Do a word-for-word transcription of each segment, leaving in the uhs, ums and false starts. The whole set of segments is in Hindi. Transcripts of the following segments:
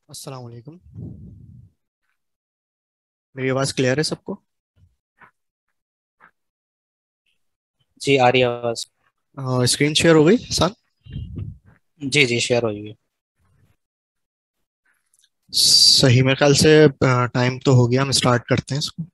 अस्सलाम वालेकुम। मेरी आवाज़ क्लियर है सबको? जी आ रही है आवाज। स्क्रीन शेयर हो गई सर? जी जी शेयर हुई है। सही, मेरे ख्याल से टाइम तो हो गया, हम स्टार्ट करते हैं इसको।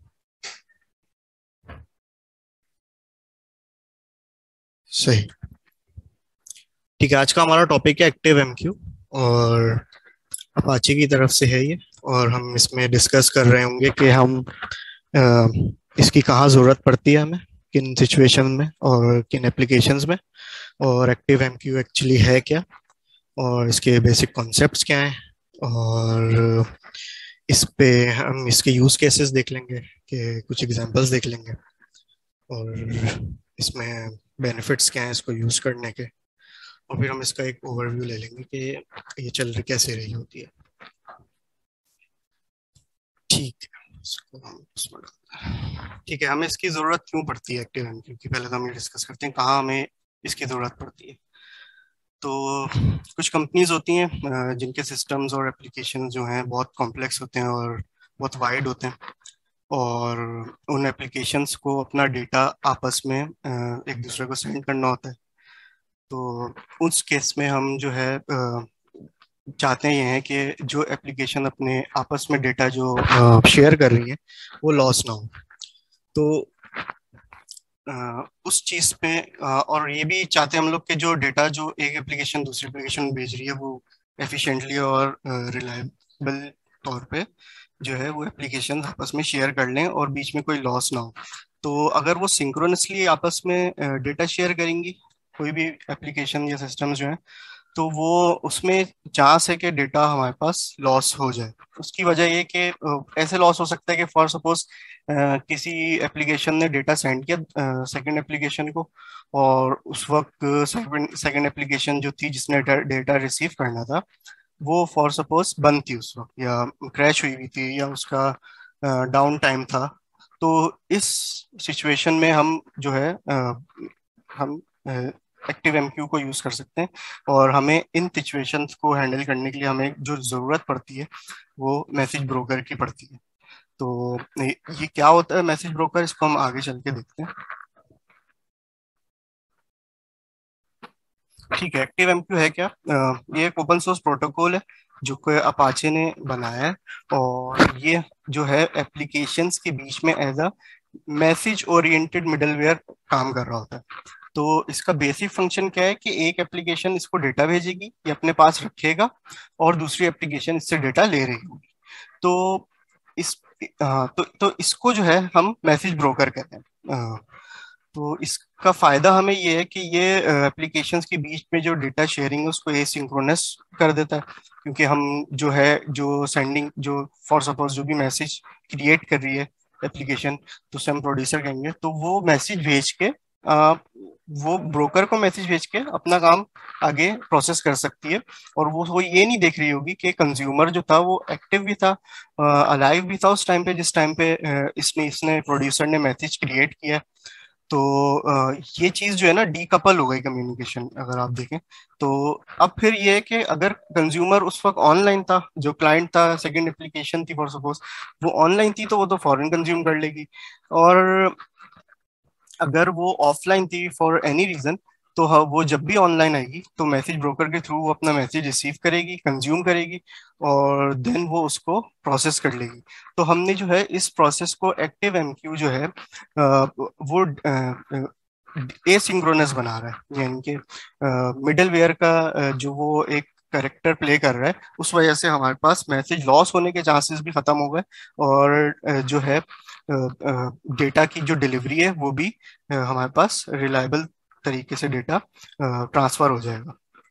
सही। ठीक है, आज का हमारा टॉपिक है एक्टिव एमक्यू, और अपाचे की तरफ से है ये। और हम इसमें डिस्कस कर रहे होंगे कि हम अ, इसकी कहाँ ज़रूरत पड़ती है हमें, किन सिचुएशन में और किन एप्लीकेशंस में, और एक्टिव एमक्यू एक्चुअली है क्या, और इसके बेसिक कॉन्सेप्ट्स क्या हैं, और इस पे हम इसके यूज केसेस देख लेंगे, कि कुछ एग्जांपल्स देख लेंगे, और इसमें बेनिफिट्स क्या हैं इसको यूज करने के, और फिर हम इसका एक ओवरव्यू ले लेंगे कि ये चल रही कैसे रही होती है। ठीक है, इसको हम इसमें डालते हैं। ठीक है, हमें इसकी जरूरत क्यों पड़ती है एक्टिव एमक्यू की, पहले तो हम ये डिस्कस करते हैं कहाँ हमें इसकी जरूरत पड़ती है। तो कुछ कंपनीज होती हैं अ, जिनके सिस्टम्स और एप्लीकेशन जो हैं बहुत कॉम्प्लेक्स होते हैं और बहुत वाइड होते हैं, और उन एप्लीकेशंस को अपना डेटा आपस में अ, एक दूसरे को सेंड करना होता है। तो उस केस में हम जो है अ, चाहते हैं ये हैं कि जो एप्लीकेशन अपने आपस में डेटा जो शेयर कर रही है वो लॉस ना हो। तो अ, उस चीज पे अ, और ये भी चाहते हैं हम लोग कि जो डेटा जो एक एप्लीकेशन दूसरी एप्लीकेशन में भेज रही है वो एफिशिएंटली और रिलायबल तौर पे जो है वो एप्लीकेशन आपस में शेयर कर लें और बीच में कोई लॉस ना हो। तो अगर वो सिंक्रोनसली आपस में डेटा शेयर करेंगी, कोई भी एप्लीकेशन या सिस्टम जो है, तो वो उसमें चांस है कि डेटा हमारे पास लॉस हो जाए। उसकी वजह ये कि अ, ऐसे लॉस हो सकता है कि फॉर सपोज किसी एप्लीकेशन ने डेटा सेंड किया सेकंड एप्लीकेशन को, और उस वक्त सेकंड सेकंड एप्लीकेशन जो थी जिसने डेटा रिसीव करना था वो फॉर सपोज बंद थी उस वक्त, या क्रैश हुई हुई थी, या उसका डाउन टाइम था। तो इस सिचुएशन में हम जो है अ, हम एक्टिव एमक्यू को यूज कर सकते हैं, और हमें इन सिचुएशंस को हैंडल करने के लिए हमें जो जरूरत पड़ती है वो मैसेज ब्रोकर की पड़ती है। तो ये ये क्या होता है मैसेज ब्रोकर, इसको हम आगे चल के देखते हैं। ठीक है, एक्टिव एमक्यू है क्या? अ, ये एक ओपन सोर्स प्रोटोकॉल है जो कि अपाचे ने बनाया है, और ये जो है एप्लीकेशंस के बीच में as a message oriented middleware काम कर रहा होता है। तो इसका बेसिक फंक्शन क्या है कि एक एप्लीकेशन इसको डेटा भेजेगी, ये अपने पास रखेगा, और दूसरी एप्लीकेशन इससे डेटा ले रही होगी। तो इस अ, तो तो इसको जो है हम मैसेज ब्रोकर कहते हैं। अ, तो इसका फायदा हमें ये है कि ये एप्लीकेशंस के बीच में जो डेटा शेयरिंग है उसको एसिंक्रोनस कर देता है, क्योंकि हम जो है जो सेंडिंग जो फॉर सपोज जो भी मैसेज क्रिएट कर रही है एप्लीकेशन, तो उसे हम प्रोड्यूसर कहेंगे, तो वो मैसेज भेज के आ, वो ब्रोकर को मैसेज भेज के अपना काम आगे प्रोसेस कर सकती है। और वो वो ये नहीं देख रही होगी कि कंज्यूमर जो था वो एक्टिव भी था, अलाइव भी था उस टाइम पे जिस टाइम पे अ, इसने इसने प्रोड्यूसर ने मैसेज क्रिएट किया। तो अ, ये चीज जो है ना डीकपल हो गई कम्युनिकेशन, अगर आप देखें। तो अब फिर ये है कि अगर कंज्यूमर उस वक्त ऑनलाइन था, जो क्लाइंट था सेकंड एप्लीकेशन थी फॉर सपोज, वो ऑनलाइन थी, तो वो तो फॉरेन कंज्यूम कर लेगी। और अगर वो ऑफलाइन थी फॉर एनी रीजन, तो हाँ वो जब भी ऑनलाइन आएगी तो मैसेज ब्रोकर के थ्रू वो अपना मैसेज रिसीव करेगी, कंज्यूम करेगी, और देन वो उसको प्रोसेस कर लेगी। तो हमने जो है इस प्रोसेस को एक्टिव एमक्यू जो है अ, वो एसिंक्रोनस बना रहा है, यानी कि मिडल वेयर का अ, जो वो एक करेक्टर प्ले कर रहा है, उस वजह से हमारे पास मैसेज लॉस होने के चांसेस भी खत्म हो गए, और अ, जो है डेटा की जो डिलीवरी है वो भी अ, हमारे पास रिलायबल तरीके से डेटा ट्रांसफर हो जाएगा।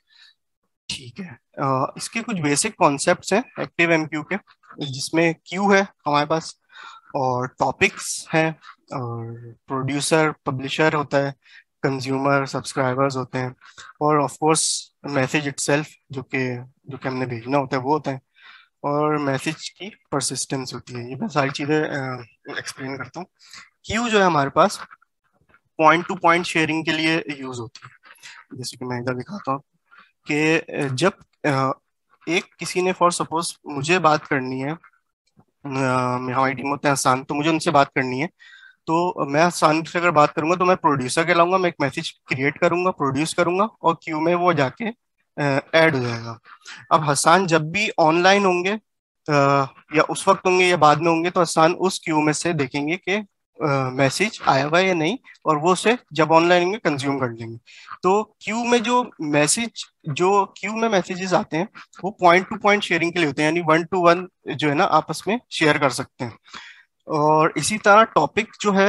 ठीक है, अ, इसके कुछ बेसिक कॉन्सेप्ट्स हैं एक्टिव एमक्यू के, जिसमें क्यू है हमारे पास, और टॉपिक्स हैं, और प्रोड्यूसर पब्लिशर होता है, कंज्यूमर सब्सक्राइबर्स होते हैं, और ऑफ कोर्स मैसेज इटसेल्फ जो कि जो कि हमने भेजना होता है वो होता है, और मैसेज की परसिस्टेंस होती है। ये मैं सारी चीज़ें एक्सप्लेन करता हूँ। क्यू जो है हमारे पास पॉइंट टू पॉइंट शेयरिंग के लिए यूज होती है। जैसे कि मैं इधर दिखाता हूँ कि जब एक किसी ने फॉर सपोज मुझे बात करनी है, अ, हमारी टीम होते हैं आसान, तो मुझे उनसे बात करनी है, तो मैं आसान से अगर बात करूंगा तो मैं प्रोड्यूसर कहलाऊंगा, मैं एक मैसेज क्रिएट करूंगा, प्रोड्यूस करूंगा और क्यू में वो जाके ऐड हो जाएगा। अब हसान जब भी ऑनलाइन होंगे, अ, या उस वक्त होंगे या बाद में होंगे, तो हसान उस क्यू में से देखेंगे कि मैसेज आया हुआ है या नहीं, और वो उसे जब ऑनलाइन होंगे कंज्यूम कर लेंगे। तो क्यू में जो मैसेज जो क्यू में मैसेजेस आते हैं वो पॉइंट टू पॉइंट शेयरिंग के लिए होते हैं, यानी वन टू वन जो है ना आपस में शेयर कर सकते हैं। और इसी तरह टॉपिक जो है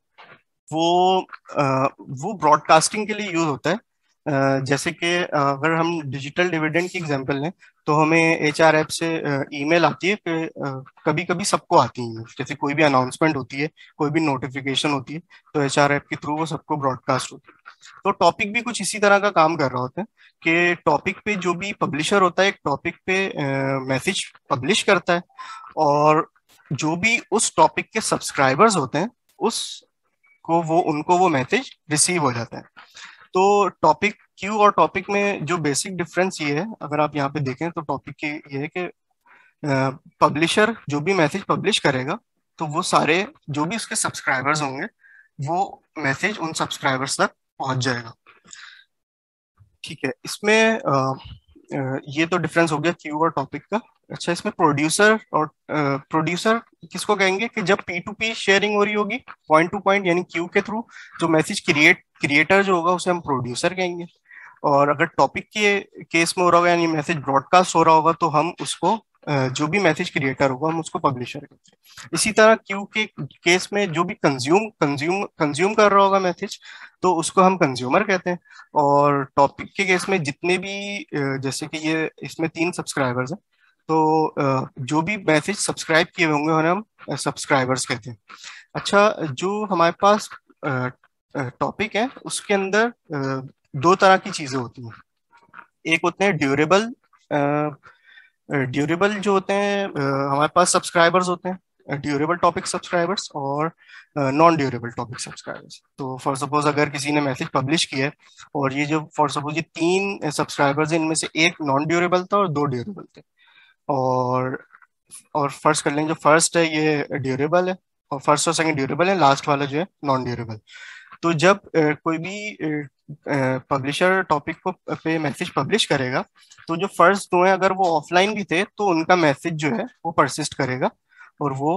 वो अ, वो ब्रॉडकास्टिंग के लिए यूज होता है। अ, जैसे कि अ, अगर हम डिजिटल डिविडेंड की एग्जांपल लें, तो हमें एच आर ऐप से ईमेल आती है कि कभी कभी सबको आती है email। जैसे कोई भी अनाउंसमेंट होती है, कोई भी नोटिफिकेशन होती है, तो एच आर ऐप के थ्रू वो सबको ब्रॉडकास्ट होती है। तो टॉपिक भी कुछ इसी तरह का काम कर रहा होता है कि टॉपिक पे जो भी पब्लिशर होता है एक टॉपिक पे मैसेज पब्लिश करता है, और जो भी उस टॉपिक के सब्सक्राइबर्स होते हैं उस को वो उनको वो मैसेज रिसीव हो जाता है। तो टॉपिक क्यू और टॉपिक में जो बेसिक डिफरेंस ये है, अगर आप यहाँ पे देखें तो टॉपिक की ये है कि पब्लिशर जो भी मैसेज पब्लिश करेगा तो वो सारे जो भी उसके सब्सक्राइबर्स होंगे वो मैसेज उन सब्सक्राइबर्स तक पहुंच जाएगा। ठीक है, इसमें अ, अ, ये तो डिफरेंस हो गया क्यू और टॉपिक का। अच्छा, इसमें प्रोड्यूसर और प्रोड्यूसर किसको कहेंगे कि जब पी टू पी शेयरिंग हो रही होगी पॉइंट टू पॉइंट यानी क्यू के थ्रू, जो मैसेज क्रिएट क्रिएटर जो होगा उसे हम प्रोड्यूसर कहेंगे। और अगर टॉपिक के केस में हो रहा होगा यानी मैसेज ब्रॉडकास्ट हो रहा होगा तो हम उसको अ, जो भी मैसेज क्रिएटर होगा हम उसको पब्लिशर कहते हैं। इसी तरह क्यू के केस में जो भी कंज्यूम कंज्यूम कंज्यूम कर रहा होगा मैसेज तो उसको हम कंज्यूमर कहते हैं। और टॉपिक के केस में जितने भी अ, जैसे कि ये इसमें तीन सब्सक्राइबर्स हैं, तो अ, जो भी मैसेज सब्सक्राइब किए हुए होंगे उन्हें हम सब्सक्राइबर्स कहते हैं। अच्छा, जो हमारे पास टॉपिक है उसके अंदर अ, दो तरह की चीजें होती हैं। एक होते हैं ड्यूरेबल, ड्यूरेबल जो होते हैं अ, हमारे पास सब्सक्राइबर्स होते हैं, ड्यूरेबल टॉपिक सब्सक्राइबर्स और नॉन ड्यूरेबल टॉपिक सब्सक्राइबर्स। तो फॉर सपोज अगर किसी ने मैसेज पब्लिश किया है और ये जो फॉर सपोज ये तीन सब्सक्राइबर्स हैं, इनमें से एक नॉन ड्यूरेबल था और दो ड्यूरेबल थे। और और फर्स्ट कर लेंगे, जो फर्स्ट है ये ड्यूरेबल है और फर्स्ट और सेकंड ड्यूरेबल है, लास्ट वाला जो है नॉन ड्यूरेबल। तो जब अ, कोई भी पब्लिशर टॉपिक को पे मैसेज पब्लिश करेगा तो जो फर्स्ट दो हैं अगर वो ऑफलाइन भी थे तो उनका मैसेज जो है वो परसिस्ट करेगा और वो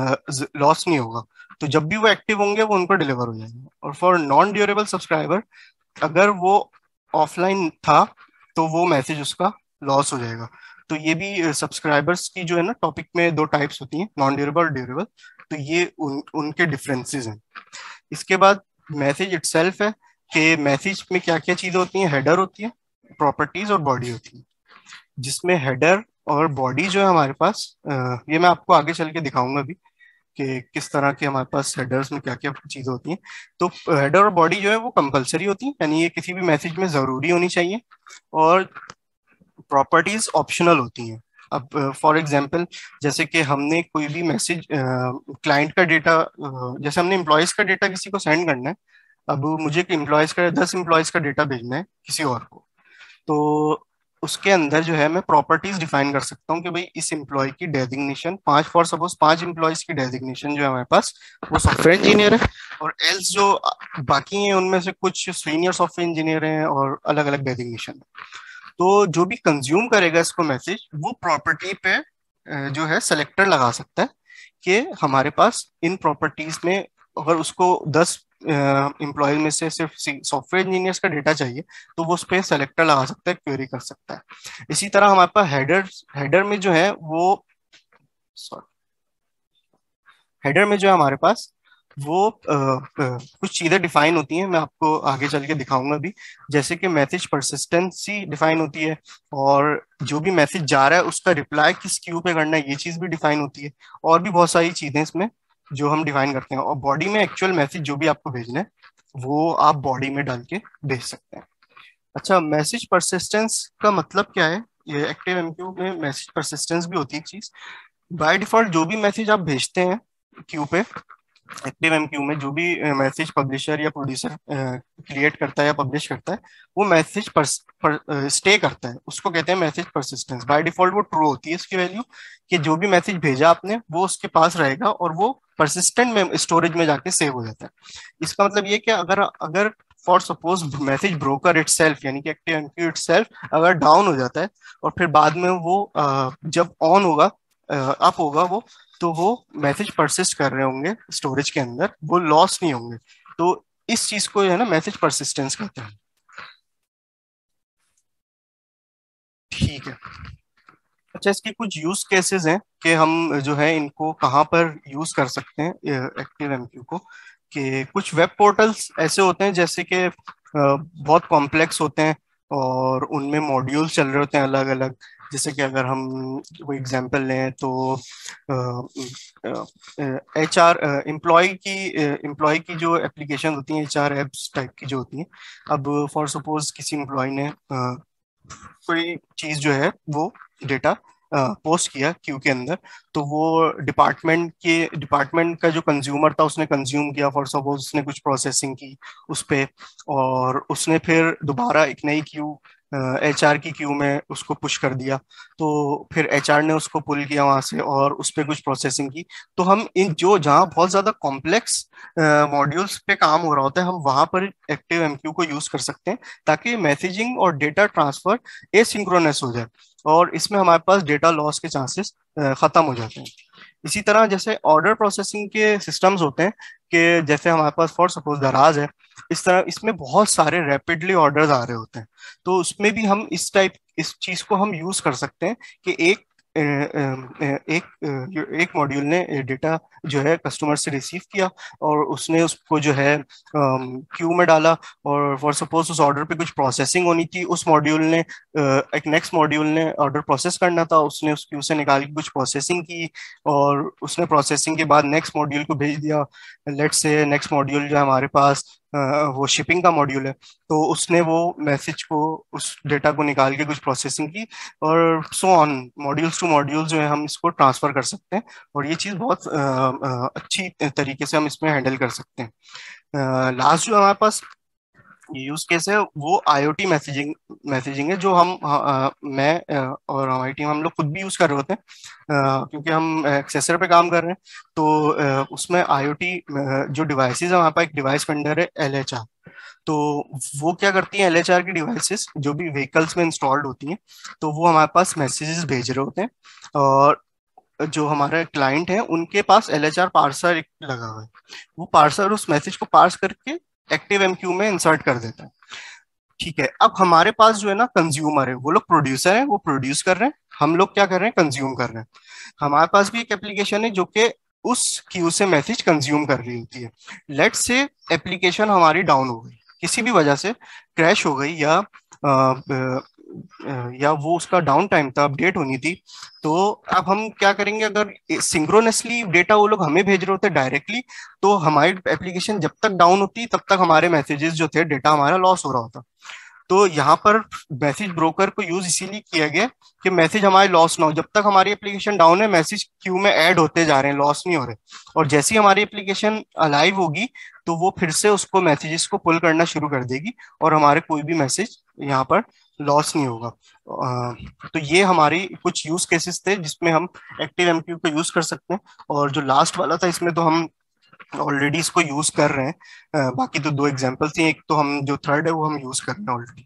लॉस नहीं होगा। तो जब भी वो एक्टिव होंगे वो उनको डिलीवर हो जाएगा। और फॉर नॉन ड्यूरेबल सब्सक्राइबर, अगर वो ऑफलाइन था तो वो मैसेज उसका लॉस हो जाएगा। तो ये भी सब्सक्राइबर्स की जो है ना टॉपिक में दो टाइप्स होती हैं, नॉन ड्यूरेबल और ड्यूरेबल। तो ये उन उनके डिफरेंसेस हैं। इसके बाद मैसेज इटसेल्फ है कि मैसेज में क्या क्या चीजें होती हैं। हेडर होती है, प्रॉपर्टीज और बॉडी होती है। जिसमें हेडर और बॉडी जो है हमारे पास, अ, ये मैं आपको आगे चल के दिखाऊंगा अभी कि किस तरह के हमारे पास हेडर्स में क्या क्या चीजें होती हैं। तो हेडर और बॉडी जो है वो कंपलसरी होती है, यानी ये किसी भी मैसेज में जरूरी होनी चाहिए। और प्रॉपर्टीज ऑप्शनल होती हैं। अब फॉर एग्जांपल जैसे कि हमने कोई भी मैसेज क्लाइंट का डेटा, जैसे हमने एम्प्लॉयज का डेटा किसी को सेंड करना है। अब मुझे एम्प्लॉयज का दस एम्प्लॉयज का डेटा भेजना है किसी और को, तो उसके अंदर जो है मैं प्रॉपर्टीज डिफाइन कर सकता हूँ कि भाई इस एम्प्लॉय की डेजिग्नेशन पांच, फॉर सपोज पांच एम्प्लॉयज की डेजिग्नेशन जो है हमारे पास वो सॉफ्टवेयर इंजीनियर है, और एल्स जो बाकी हैं उनमें से कुछ सीनियर सॉफ्टवेयर इंजीनियर हैं और अलग अलग डेजिग्नेशन है। तो जो भी कंज्यूम करेगा इसको मैसेज वो प्रॉपर्टी पे अ, जो है सेलेक्टर लगा सकता है कि हमारे पास इन प्रॉपर्टीज में अगर उसको दस एम्प्लॉय में से सिर्फ सॉफ्टवेयर इंजीनियर्स का डेटा चाहिए तो वो उस पर सेलेक्टर लगा सकता है, क्वेरी कर सकता है। इसी तरह हमारे पास हेडर हेडर में जो है वो सॉरी हेडर में जो है हमारे पास वो अ, अ, कुछ चीजें डिफाइन होती हैं, मैं आपको आगे चल के दिखाऊंगा भी। जैसे कि मैसेज परसिस्टेंसी डिफाइन होती है, और जो भी मैसेज जा रहा है उसका रिप्लाई किस क्यू पे करना है ये चीज भी डिफाइन होती है। और भी बहुत सारी चीजें इसमें जो हम डिफाइन करते हैं। और बॉडी में एक्चुअल मैसेज जो भी आपको भेजना है वो आप बॉडी में डाल के भेज सकते हैं। अच्छा, मैसेज परसिस्टेंस का मतलब क्या है? ये एक्टिव एमक्यू में मैसेज परसिस्टेंस भी होती है एक चीज। बाय डिफॉल्ट जो भी मैसेज आप भेजते हैं क्यू पे एक्टिव एमक्यू में जो भी मैसेज पब्लिशर या प्रोड्यूसर क्रिएट करता है या पब्लिश करता है, वो मैसेज पर, पर स्टे करता है, उसको कहते हैं मैसेज परसिस्टेंस। बाय डिफॉल्ट वो ट्रू होती है इसकी वैल्यू, कि जो भी मैसेज भेजा आपने वो उसके पास रहेगा और वो परसिस्टेंट में स्टोरेज में जाके सेव हो जाता है। इसका मतलब ये कि अगर अगर for suppose message broker itself यानी कि एक्टिव एमक्यू इटसेल्फ अगर डाउन हो जाता है और फिर बाद में वो अ, जब ऑन होगा, अप होगा वो, तो वो मैसेज परसिस्ट कर रहे होंगे स्टोरेज के अंदर, वो लॉस नहीं होंगे। तो इस चीज को है ना मैसेज परसिस्टेंस कहते हैं। ठीक है। अच्छा, इसके कुछ यूज केसेस हैं कि हम जो है इनको कहाँ पर यूज कर सकते हैं एक्टिव एमक्यू को। कि कुछ वेब पोर्टल्स ऐसे होते हैं जैसे कि अ, बहुत कॉम्प्लेक्स होते हैं और उनमें मॉड्यूल्स चल रहे होते हैं अलग अलग। जैसे कि अगर हम कोई एग्जांपल लें तो एच आर एम्प्लॉय की एम्प्लॉय की जो एप्लीकेशन होती हैं, एच आर एप्स टाइप की जो होती हैं। अब फॉर सपोज किसी एम्प्लॉय ने अ, कोई चीज जो है वो डेटा पोस्ट किया क्यू के अंदर, तो वो डिपार्टमेंट के डिपार्टमेंट का जो कंज्यूमर था उसने कंज्यूम किया, फॉर सपोज उसने कुछ प्रोसेसिंग की उस पे, और उसने फिर दोबारा एक नई क्यू एच आर की क्यू में उसको पुश कर दिया। तो फिर एच आर ने उसको पुल किया वहां से और उस पर कुछ प्रोसेसिंग की। तो हम इन जो जहाँ बहुत ज्यादा कॉम्प्लेक्स मॉड्यूल्स पे काम हो रहा होता है, हम वहां पर एक्टिव एमक्यू को यूज कर सकते हैं ताकि मैसेजिंग और डेटा ट्रांसफर एसिंक्रोनस हो जाए और इसमें हमारे पास डेटा लॉस के चांसेस खत्म हो जाते हैं। इसी तरह जैसे ऑर्डर प्रोसेसिंग के सिस्टम्स होते हैं कि जैसे हमारे पास फॉर सपोज दराज है, इस तरह इसमें बहुत सारे रैपिडली ऑर्डर्स आ रहे होते हैं। तो उसमें भी हम इस टाइप इस चीज को हम यूज कर सकते हैं कि एक अ, अ, एक अ, एक मॉड्यूल ने डेटा जो है कस्टमर से रिसीव किया और उसने उसको जो है क्यू में डाला, और फॉर सपोज उस ऑर्डर पे कुछ प्रोसेसिंग होनी थी, उस मॉड्यूल ने अ, एक नेक्स्ट मॉड्यूल ने ऑर्डर प्रोसेस करना था, उसने उस क्यू से निकाल के कुछ प्रोसेसिंग की और उसने प्रोसेसिंग के बाद नेक्स्ट मॉड्यूल को भेज दिया। लेट्स से नेक्स्ट मॉड्यूल जो है हमारे पास अ, वो शिपिंग का मॉड्यूल है, तो उसने वो मैसेज को उस डेटा को निकाल के कुछ प्रोसेसिंग की और so on modules to modules जो है हम इसको ट्रांसफर कर सकते हैं। और ये चीज़ बहुत अ, अ, अच्छी तरीके से हम इसमें हैंडल कर सकते हैं। लास्ट जो हमारे पास यूज केस है वो आईओटी मैसेजिंग मैसेजिंग है, जो हम अ, मैं अ, और हमारी टीम हम लोग खुद भी यूज कर रहे होते हैं अ, क्योंकि हम एक्सेसर पे काम कर रहे हैं। तो अ, उसमें आईओटी जो डिवाइसेस है, वहाँ पर एक डिवाइस वेंडर है एलएचआर। तो वो क्या करती हैं, एलएचआर की डिवाइसेस जो भी व्हीकल्स में इंस्टॉल्ड होती हैं, तो वो हमारे पास मैसेजेस भेज रहे होते हैं और जो हमारे क्लाइंट है उनके पास एलएचआर पार्सर लगा हुआ है। वो पार्सर उस मैसेज को पार्स करके एक्टिव एमक्यू में इंसर्ट कर देता है। ठीक है, अब हमारे पास जो है ना कंज्यूमर है, वो लोग प्रोड्यूसर है, वो प्रोड्यूस कर रहे हैं, हम लोग क्या कर रहे हैं, कंज्यूम कर रहे हैं। हमारे पास भी एक एप्लीकेशन है जो कि उस क्यू से मैसेज कंज्यूम कर रही होती है। लेट से एप्लीकेशन हमारी डाउन हो गई, किसी भी वजह से क्रैश हो गई, या अ, अ, या वो उसका डाउन टाइम था, अपडेट होनी थी। तो अब हम क्या करेंगे, अगर सिंक्रोनसली डेटा वो लोग हमें भेज रहे होते डायरेक्टली, तो हमारी एप्लीकेशन जब तक डाउन होती तब तक हमारे मैसेजेस जो थे, डेटा हमारा लॉस हो रहा होता। तो यहाँ पर मैसेज ब्रोकर को यूज इसीलिए किया गया कि मैसेज हमारे लॉस ना हो। जब तक हमारी एप्लीकेशन डाउन है, मैसेज क्यू में ऐड होते जा रहे हैं, लॉस नहीं हो रहे। और जैसी हमारी एप्लीकेशन अलाइव होगी, तो वो फिर से उसको मैसेजेस को पुल करना शुरू कर देगी और हमारे कोई भी मैसेज यहाँ पर लॉस नहीं होगा। अ, तो ये हमारी कुछ यूज केसेस थे जिसमें हम एक्टिव एमक्यू को यूज कर सकते हैं। और जो लास्ट वाला था, इसमें तो हम ऑलरेडी इसको यूज कर रहे हैं। अ, बाकी तो दो एग्जांपल्स ही हैं, एक तो हम जो थर्ड है वो हम यूज कर रहे हैं ऑलरेडी।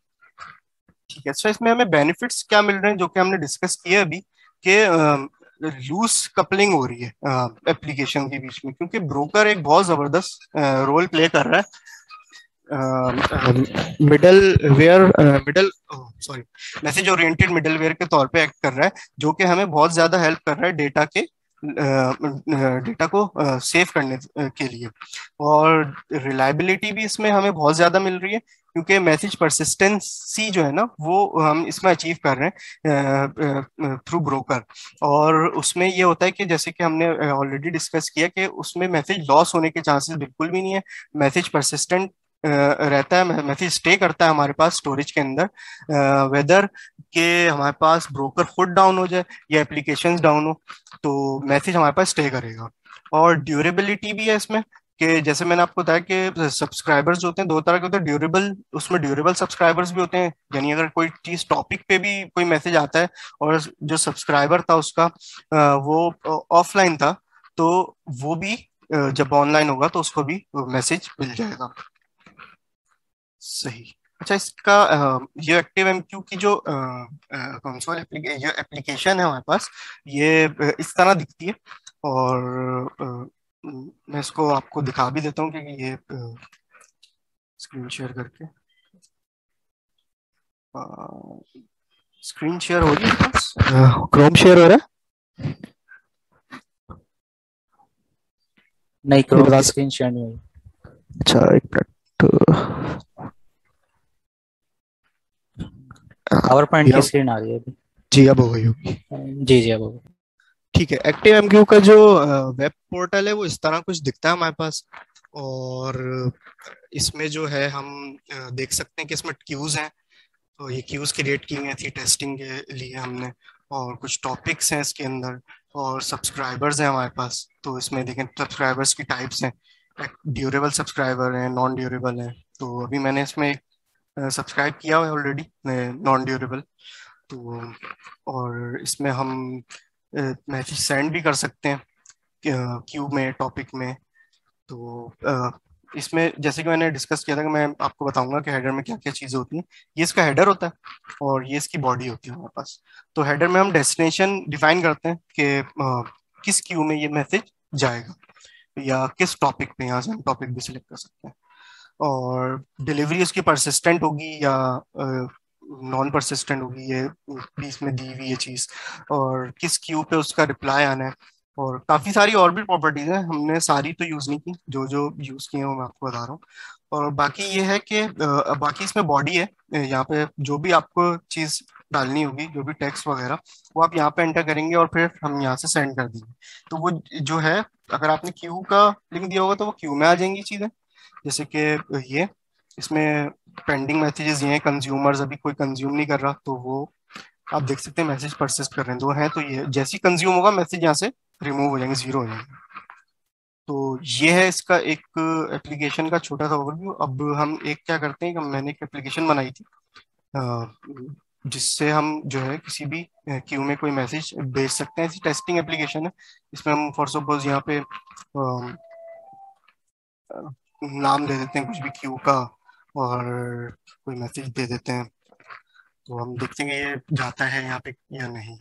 ठीक है, अच्छा इसमें हमें बेनिफिट्स क्या मिल रहे हैं जो कि हमने डिस्कस किए अभी, कि लूज कपलिंग हो रही है एप्लीकेशन के बीच में, क्योंकि ब्रोकर एक बहुत जबरदस्त रोल प्ले कर रहा है middleware middle sorry message oriented middleware के तौर पे एक्ट कर रहा है, जो कि हमें बहुत ज्यादा हेल्प कर रहा है डेटा के डेटा को सेव करने के लिए। और रिलायबिलिटी भी इसमें हमें बहुत ज्यादा मिल रही है, क्योंकि मैसेज परसिस्टेंसी जो है ना, वो हम इसमें अचीव कर रहे हैं थ्रू ब्रोकर। और उसमें ये होता है कि जैसे कि हमने ऑलरेडी डिस्कस किया कि उसमें मैसेज लॉस होने के चांसेस बिल्कुल भी नहीं है। मैसेज परसिस्टेंट रहता है, मैसेज स्टे करता है हमारे पास स्टोरेज के अंदर, वेदर के हमारे पास ब्रोकर खुद डाउन हो जाए या एप्लीकेशंस डाउन हो, तो मैसेज हमारे पास स्टे करेगा। और ड्यूरेबिलिटी भी है इसमें, कि जैसे मैंने आपको बताया कि सब्सक्राइबर्स जो होते हैं दो तरह के होते हैं, ड्यूरेबल, उसमें ड्यूरेबल सब्सक्राइबर्स भी होते हैं, यानी अगर कोई चीज टॉपिक पे भी कोई मैसेज आता है और जो सब्सक्राइबर था उसका अ, वो ऑफलाइन था, तो वो भी अ, जब ऑनलाइन होगा तो उसको भी मैसेज मिल जाएगा। सही। अच्छा, इसका अ, ये एक्टिव एमक्यू की जो कंसोल ये एप्लीकेशन है हमारे पास, ये अ, इस तरह दिखती है। और अ, मैं इसको आपको दिखा भी देता हूँ कि ये स्क्रीन शेयर करके, स्क्रीन शेयर हो रही है बस, क्रोम शेयर हो रहा नहीं, है, ये क्रोम बता की सक- स्क्रीन शेयर नहीं हुई। अच्छा, एक मिनट। पावर पॉइंट की या स्क्रीन आ रही है अभी। जी, अब हो गई होगी। जी जी, अब हो गई। ठीक है, एक्टिव एमक्यू का जो वेब पोर्टल है वो इस तरह कुछ दिखता है हमारे पास। और इसमें जो है हम अ, देख सकते हैं कि इसमें क्यूज हैं, तो ये क्यूज क्रिएट की हुई थी टेस्टिंग के लिए हमने। और कुछ टॉपिक्स हैं इसके अंदर, और सब्सक्राइबर्स हैं हमारे पास। तो इसमें देखें सब्सक्राइबर्स की टाइप्स हैं, ड्यूरेबल सब्सक्राइबर हैं, नॉन ड्यूरेबल हैं। तो अभी मैंने इसमें सब्सक्राइब किया हुआ है ऑलरेडी, नॉन ड्यूरेबल। तो और इसमें हम मैसेज सेंड भी कर सकते हैं क्यू में, टॉपिक में। तो अ, इसमें जैसे कि मैंने डिस्कस किया था कि मैं आपको बताऊंगा कि हेडर में क्या क्या चीजें होती हैं। ये इसका हेडर होता है और ये इसकी बॉडी होती है हमारे पास। तो हेडर में हम डेस्टिनेशन डिफाइन करते हैं कि अ, किस क्यू में ये मैसेज जाएगा, या किस टॉपिक पे, यहाँ से हम टॉपिक भी सिलेक्ट कर सकते हैं। और डिलीवरी उसकी परसिस्टेंट होगी या नॉन परसिस्टेंट होगी, ये बीच में दी हुई ये चीज। और किस क्यू पे उसका रिप्लाई आना है। और काफी सारी और भी प्रॉपर्टीज हैं, हमने सारी तो यूज नहीं की, जो जो यूज की है वो मैं आपको बता रहा हूँ। और बाकी ये है कि अ, बाकी इसमें बॉडी है, अ, यहाँ पे जो भी आपको चीज डालनी होगी, जो भी टेक्स्ट वगैरह, वो आप यहाँ पे एंटर करेंगे और फिर हम यहाँ से सेंड कर देंगे। तो वो जो है, अगर आपने क्यू का लिंक दिया होगा तो वो क्यू में आ जाएंगी चीजें। जैसे कि ये इसमें पेंडिंग मैसेजेस ये हैं, कंज्यूमर्स अभी कोई कंज्यूम नहीं कर रहा, तो वो आप देख सकते हैं मैसेज परसिस्ट कर रहे हैं, दो हैं, तो ये जैसे ही कंज्यूम होगा मैसेज यहाँ से रिमूव हो जाएंगे, जीरो हो जाएंगे। तो ये है इसका एक एप्लीकेशन का छोटा सा ओवरव्यू। अब हम एक क्या करते हैं कि मैंने एक एप्लीकेशन बनाई थी, अ, जिससे हम जो है किसी भी क्यू में कोई मैसेज भेज सकते हैं। ऐसी टेस्टिंग एप्लीकेशन है। इसमें हम फॉर सपोज यहाँ पे अ, नाम दे देते हैं कुछ भी क्यू का, और कोई मैसेज दे देते हैं। तो हम देखते हैं कि ये जाता है यहाँ पे या नहीं।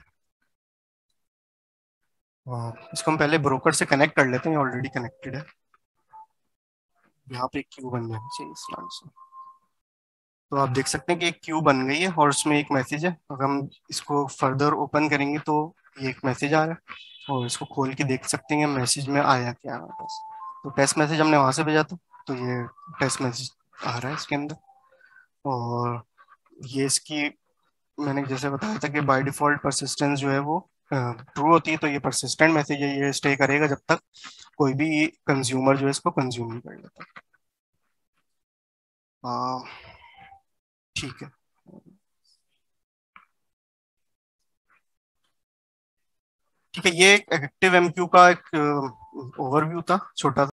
और इसको हम पहले ब्रोकर से कनेक्ट कर लेते हैं, ऑलरेडी कनेक्टेड है। यहाँ पे एक क्यू बन जानी चाहिए इस नाम से। तो आप देख सकते हैं कि एक क्यू बन गई है और उसमें एक मैसेज है। अगर हम इसको फर्दर ओपन करेंगे तो ये एक मैसेज आ रहा है, और इसको खोल के देख सकते हैं मैसेज में आया क्या है हमारे पास। तो टेस्ट मैसेज हमने वहां से भेजा था, तो ये टेस्ट मैसेज आ रहा है इसके अंदर। और ये इसकी, मैंने जैसे बताया था कि बाय डिफॉल्ट परसिस्टेंस जो है वो ट्रू होती है, तो ये परसिस्टेंट मैसेज है, ये स्टे करेगा जब तक कोई भी कंज्यूमर जो है इसको कंज्यूम नहीं कर लेता। आ, ठीक है। ठीक है, ये एक्टिव एमक्यू का एक ओवरव्यू था छोटा सा।